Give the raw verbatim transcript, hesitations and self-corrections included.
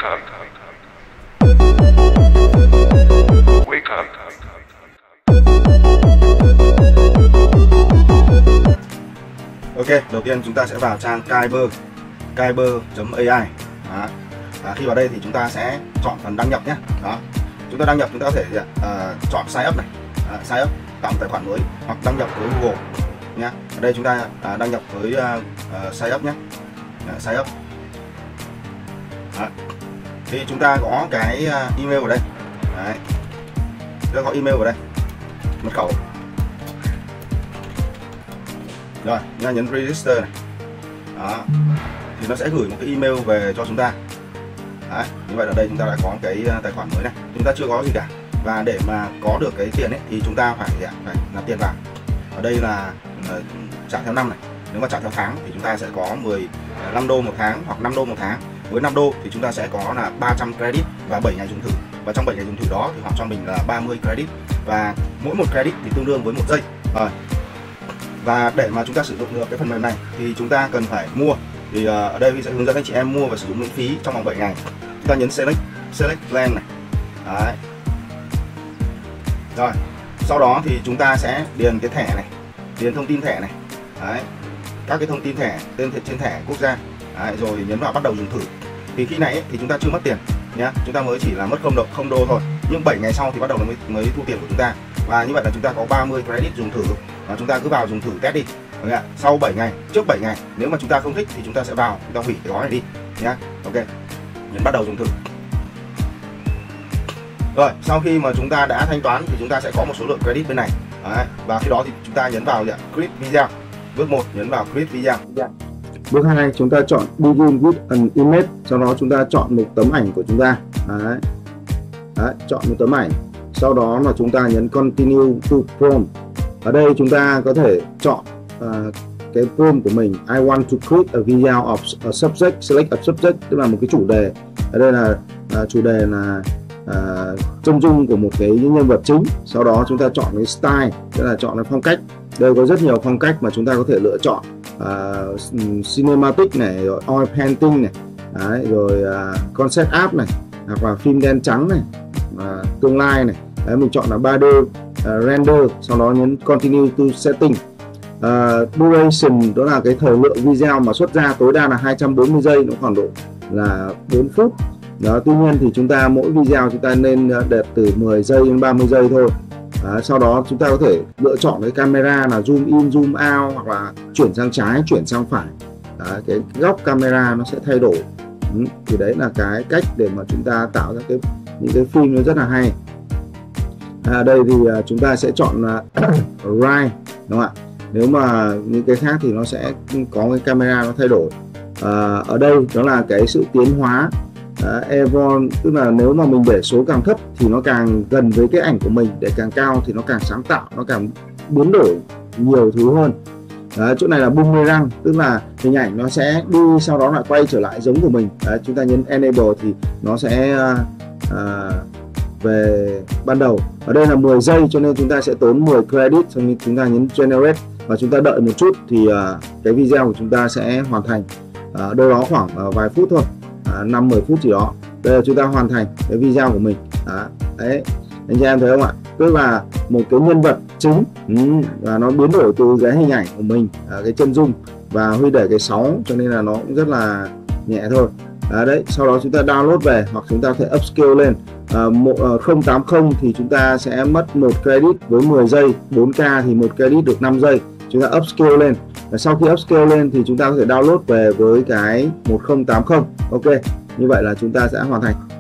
up. Wake up. Ok, đầu tiên chúng ta sẽ vào trang Kyber, kyber chấm a i. Đó. À, khi vào đây thì chúng ta sẽ chọn phần đăng nhập nhé. Đó. Chúng ta đăng nhập, chúng ta có thể uh, chọn sign up này, uh, sign up tạo một tài khoản mới hoặc đăng nhập với Google nhé. Ở đây chúng ta uh, đăng nhập với uh, uh, sign up nhé, uh, sign up. Đó. Thì chúng ta có cái uh, email ở đây. Đấy. Chúng ta có email ở đây, mật khẩu. Rồi, chúng ta nhấn register này. Đó. Thì nó sẽ gửi một cái email về cho chúng ta. Đấy, như vậy ở đây chúng ta đã có cái tài khoản mới này. Chúng ta chưa có gì cả. Và để mà có được cái tiền ấy thì chúng ta phải phải nạp tiền vào. Ở đây là uh, trả theo năm này. Nếu mà trả theo tháng thì chúng ta sẽ có mười lăm đô một tháng hoặc năm đô một tháng. Với năm đô thì chúng ta sẽ có là ba trăm credit và bảy ngày dùng thử. Và trong bảy ngày dùng thử đó thì họ cho mình là ba mươi credit. Và mỗi một credit thì tương đương với một giây. Rồi. Và để mà chúng ta sử dụng được cái phần mềm này thì chúng ta cần phải mua. Thì uh, ở đây mình sẽ hướng dẫn anh chị em mua và sử dụng miễn phí trong vòng bảy ngày. Chúng ta nhấn select, select plan này. Đấy. Rồi, sau đó thì chúng ta sẽ điền cái thẻ này, điền thông tin thẻ này. Đấy. Các cái thông tin thẻ, tên trên thẻ quốc gia. Đấy, rồi nhấn vào bắt đầu dùng thử. Thì khi này ấy, thì chúng ta chưa mất tiền nhá, chúng ta mới chỉ là mất không đô, không đô thôi. Nhưng bảy ngày sau thì bắt đầu mới mới thu tiền của chúng ta. Và như vậy là chúng ta có ba mươi credit dùng thử. Và chúng ta cứ vào dùng thử test đi. Được. Sau bảy ngày, trước bảy ngày nếu mà chúng ta không thích thì chúng ta sẽ vào, chúng ta hủy cái gói này đi nhá. Ok. Nhấn bắt đầu dùng thử. Rồi, sau khi mà chúng ta đã thanh toán thì chúng ta sẽ có một số lượng credit bên này. Đấy. Và khi đó thì chúng ta nhấn vào create video. Bước một nhấn vào create video. Bước hai chúng ta chọn begin with an image, sau đó chúng ta chọn một tấm ảnh của chúng ta. Đấy. Đấy, chọn một tấm ảnh. Sau đó là chúng ta nhấn continue to prompt. Ở đây chúng ta có thể chọn uh, cái prompt của mình. I want to create a video of a subject, select a subject, tức là một cái chủ đề. Ở đây là uh, chủ đề là uh, chân dung của một cái nhân vật chính. Sau đó chúng ta chọn cái style, tức là chọn cái phong cách. Đây có rất nhiều phong cách mà chúng ta có thể lựa chọn. Uh, cinematic này, rồi oil painting này, đấy, rồi uh, concept art này, hoặc là phim đen trắng này, uh, tương lai này. Đấy, mình chọn là ba D uh, render, sau đó nhấn continue to setting. Uh, duration đó là cái thời lượng video mà xuất ra tối đa là hai trăm bốn mươi giây, nó khoảng độ là bốn phút. Đó, tuy nhiên thì chúng ta mỗi video chúng ta nên đẹp từ mười giây đến ba mươi giây thôi. Đó, sau đó chúng ta có thể lựa chọn cái camera là zoom in, zoom out, hoặc là chuyển sang trái, chuyển sang phải. Đó, cái góc camera nó sẽ thay đổi. Ừ, thì đấy là cái cách để mà chúng ta tạo ra cái những cái phim nó rất là hay. À, đây thì uh, chúng ta sẽ chọn uh, right, đúng không ạ? Nếu mà những cái khác thì nó sẽ có cái camera nó thay đổi. À, ở đây đó là cái sự tiến hóa. Uh, Evolve, tức là nếu mà mình để số càng thấp thì nó càng gần với cái ảnh của mình, để càng cao thì nó càng sáng tạo, nó càng biến đổi nhiều thứ hơn. Đấy, chỗ này là boomerang, tức là hình ảnh nó sẽ đi sau đó lại quay trở lại giống của mình. Đấy, chúng ta nhấn enable thì nó sẽ uh, uh, về ban đầu. Ở đây là mười giây cho nên chúng ta sẽ tốn mười credit, xong chúng ta nhấn generate và chúng ta đợi một chút thì uh, cái video của chúng ta sẽ hoàn thành. Uh, đâu đó khoảng uh, vài phút thôi, uh, năm mười phút gì đó. Đây là chúng ta hoàn thành cái video của mình. Đó. Đấy, anh chị em thấy không ạ? Tức là một cái nhân vật chính ừ, và nó biến đổi từ cái hình ảnh của mình, uh, cái chân dung, và Huy để cái sáu cho nên là nó cũng rất là nhẹ thôi. À, đấy, sau đó chúng ta download về hoặc chúng ta có thể upscale lên. À, một, uh, không tám không thì chúng ta sẽ mất một credit với mười giây, bốn K thì một credit được năm giây. Chúng ta upscale lên. Và sau khi upscale lên thì chúng ta có thể download về với cái một không tám không. Ok, như vậy là chúng ta sẽ hoàn thành.